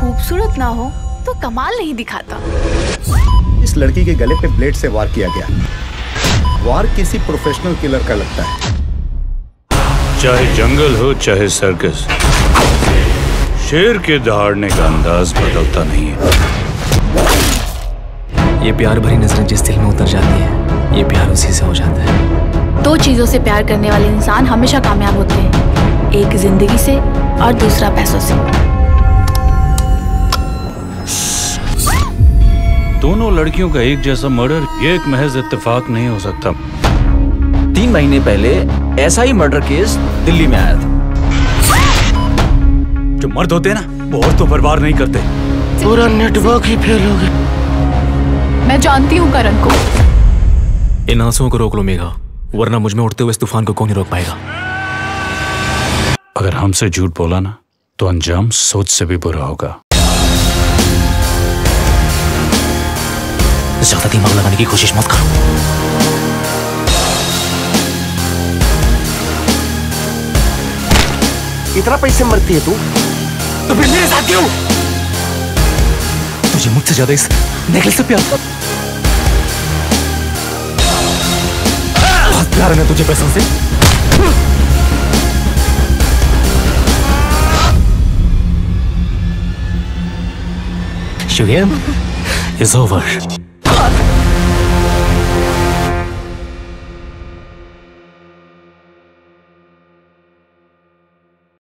खूबसूरत ना हो तो कमाल नहीं दिखाता। इस लड़की के गले पे ब्लेड से वार किया गया। वार किसी प्रोफेशनल किलर का लगता है। चाहे जंगल हो चाहे सर्कस, शेर के दहाड़ने का अंदाज बदलता नहीं है। ये प्यार भरी नजरें जिस दिल में उतर जाती है, ये प्यार उसी से हो जाता है। दो चीजों से प्यार करने वाले इंसान हमेशा कामयाब होते हैं, एक जिंदगी से और दूसरा पैसों से। दोनों लड़कियों का एक जैसा मर्डर ये एक महज इत्तेफाक नहीं हो सकता। 3 महीने पहले ऐसा ही मर्डर केस दिल्ली में आया था। जो मर्द होते हैं ना, वो औरतों पर वार नहीं करते। पूरा नेटवर्क ही फेल हो गया। मैं जानती हूँ करण को। इन आंसुओं को रोक लो मेघा, वरना मुझ में उठते हुए इस तूफान को कौन नहीं रोक पाएगा। अगर हमसे झूठ बोला ना, तो अंजाम सोच से भी बुरा होगा। ज्यादा दिमाग लगाने की कोशिश मत करो। इतना पैसे मरती है तू, तो फिर मेरे साथ क्यों? तुझे मुझसे ज्यादा इस नेकलेस से प्यार बहुत प्यार है ना तुझे पैसों से। Your game is over.